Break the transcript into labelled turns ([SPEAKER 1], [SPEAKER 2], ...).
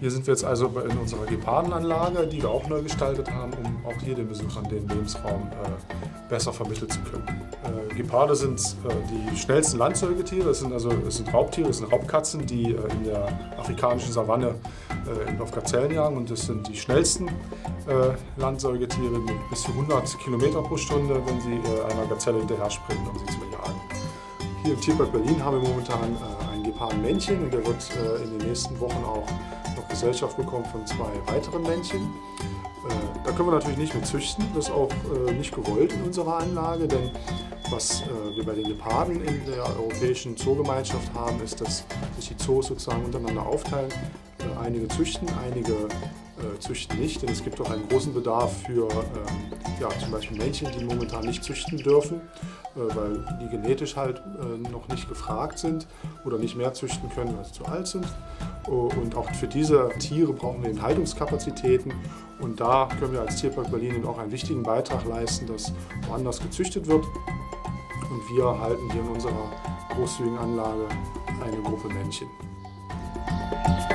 [SPEAKER 1] Hier sind wir jetzt also in unserer Gepardenanlage, die wir auch neu gestaltet haben, um auch hier den Besuchern den Lebensraum besser vermitteln zu können. Geparde sind die schnellsten Landsäugetiere, es sind Raubtiere, es sind Raubkatzen, die in der afrikanischen Savanne auf Gazellen jagen, und das sind die schnellsten Landsäugetiere mit bis zu 100 Kilometer pro Stunde, wenn sie einer Gazelle hinterher springen, um sie zu jagen. Hier im Tierpark Berlin haben wir momentan ein Gepardenmännchen, und der wird in den nächsten Wochen auch noch Gesellschaft bekommen von 2 weiteren Männchen. Da können wir natürlich nicht mit züchten, das ist auch nicht gewollt in unserer Anlage, denn was wir bei den Geparden in der europäischen Zoogemeinschaft haben, ist, dass sich die Zoos sozusagen untereinander aufteilen. Einige züchten, einige züchten nicht, denn es gibt auch einen großen Bedarf für zum Beispiel Männchen, die momentan nicht züchten dürfen, weil die genetisch halt noch nicht gefragt sind oder nicht mehr züchten können, weil sie zu alt sind. Und auch für diese Tiere brauchen wir eben Haltungskapazitäten, und da können wir als Tierpark Berlin eben auch einen wichtigen Beitrag leisten, dass woanders gezüchtet wird, und wir halten hier in unserer großzügigen Anlage eine Gruppe Männchen.